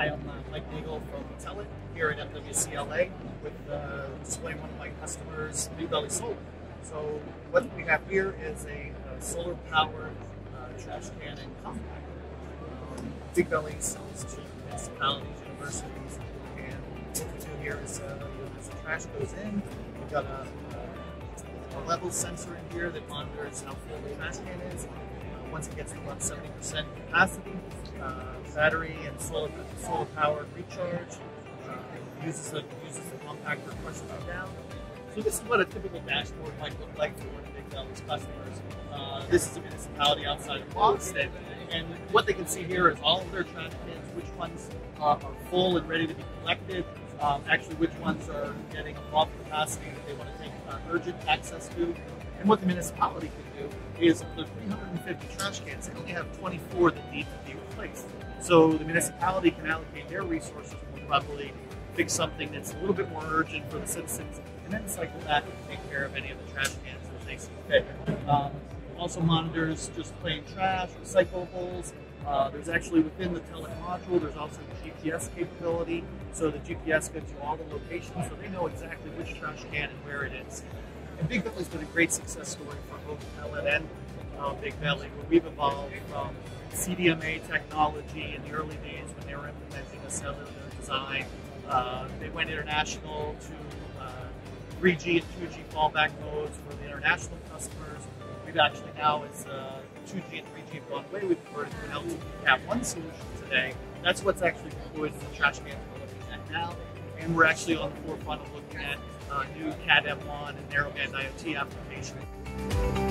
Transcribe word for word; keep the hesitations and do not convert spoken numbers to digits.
Hi, I'm uh, Mike Nagle from Telit here at M W C A with uh, displaying one of my customers, Bigbelly Solar. So what we have here is a uh, solar-powered uh, trash can and compactor. Um, Bigbelly sells to municipalities, universities, and what we do here is uh, as the trash goes in, we've got a, a, a level sensor in here that monitors how full the trash can is. Uh, once it gets to about seventy percent capacity, uh, battery and solar solar powered recharge. Uh, uses the uses the compactor to push them down. So this is what a typical dashboard might look like for one of Bigbelly's customers. Uh, this is a municipality outside of Boston, and what they can see here is all of their trash cans, which ones uh, are full and ready to be collected, um, actually which ones are getting above capacity that they want to take uh, urgent access to. And what the municipality can do is, of the three hundred fifty trash cans, they only have twenty-four that need to be replaced. So the municipality can allocate their resources more properly, fix something that's a little bit more urgent for the citizens, and then cycle back and take care of any of the trash cans as they see fit. Um, also monitors just plain trash, recyclables. Uh, there's actually within the Telit module, there's also G P S capability. So the G P S gives you all the locations, so they know exactly which trash can and where it is. And Bigbelly's been a great success story for both Telit and uh, Bigbelly, where we've evolved from C D M A technology in the early days when they were implementing a cellular design. Uh, they went international to uh, three G and two G fallback modes for the international customers. We've actually now, as uh, two G and three G have gone away, we've converted to an L T E Cat one solution today. That's what's actually deployed in the trash cans we're looking at now. And we're actually on the forefront of looking at uh, new Cat M one and narrowband I O T applications.